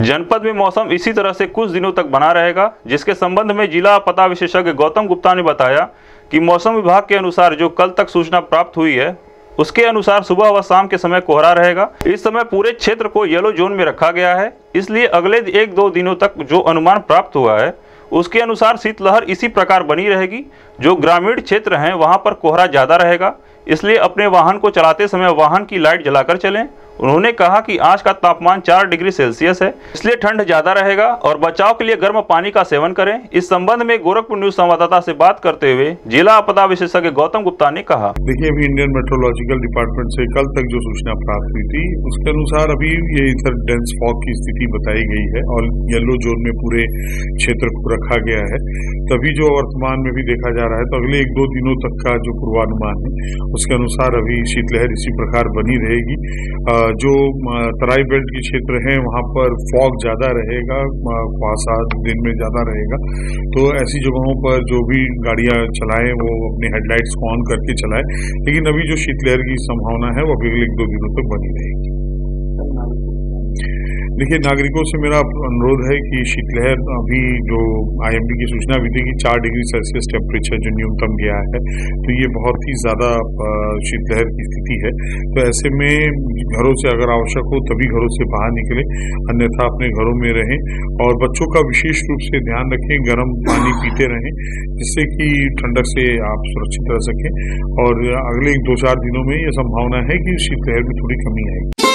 जनपद में मौसम इसी तरह से कुछ दिनों तक बना रहेगा, जिसके संबंध में जिला आपदा विशेषज्ञ गौतम गुप्ता ने बताया कि मौसम विभाग के अनुसार जो कल तक सूचना प्राप्त हुई है उसके अनुसार सुबह व शाम के समय कोहरा रहेगा। इस समय पूरे क्षेत्र को येलो जोन में रखा गया है, इसलिए अगले 1-2 दिनों तक जो अनुमान प्राप्त हुआ है उसके अनुसार शीतलहर इसी प्रकार बनी रहेगी। जो ग्रामीण क्षेत्र हैं वहां पर कोहरा ज़्यादा रहेगा, इसलिए अपने वाहन को चलाते समय वाहन की लाइट जलाकर चलें। उन्होंने कहा कि आज का तापमान 4 डिग्री सेल्सियस है, इसलिए ठंड ज़्यादा रहेगा और बचाव के लिए गर्म पानी का सेवन करें। इस संबंध में गोरखपुर न्यूज संवाददाता से बात करते हुए जिला आपदा विशेषज्ञ गौतम गुप्ता ने कहा, देखिए, अभी इंडियन मेट्रोलॉजिकल डिपार्टमेंट से कल तक जो सूचना प्राप्त हुई थी उसके अनुसार अभी ये इधर डेंस फॉग की स्थिति बताई गई है और येलो जोन में पूरे क्षेत्र को रखा गया है। तभी जो वर्तमान में भी देखा जा रहा है तो अगले 1-2 दिनों तक का जो पूर्वानुमान है उसके अनुसार अभी शीतलहर इसी प्रकार बनी रहेगी। जो तराई बेल्ट के क्षेत्र हैं वहां पर फॉग ज़्यादा रहेगा, कुहासा दिन में ज़्यादा रहेगा, तो ऐसी जगहों पर जो भी गाड़ियां चलाएं वो अपने हेडलाइट्स को ऑन करके चलाएं। लेकिन अभी जो शीतलहर की संभावना है वो अगले 1-2 दिनों तक बनी रहेगी। देखिए, नागरिकों से मेरा अनुरोध है कि शीतलहर अभी जो IMD की सूचना भी थी कि 4 डिग्री सेल्सियस टेम्परेचर जो न्यूनतम गया है, तो ये बहुत ही ज़्यादा शीतलहर की स्थिति है। तो ऐसे में घरों से अगर आवश्यक हो तभी घरों से बाहर निकलें, अन्यथा अपने घरों में रहें और बच्चों का विशेष रूप से ध्यान रखें, गर्म पानी पीते रहें जिससे कि ठंडक से आप सुरक्षित रह सकें। और अगले 2-4 दिनों में ये संभावना है कि शीतलहर में थोड़ी कमी आएगी।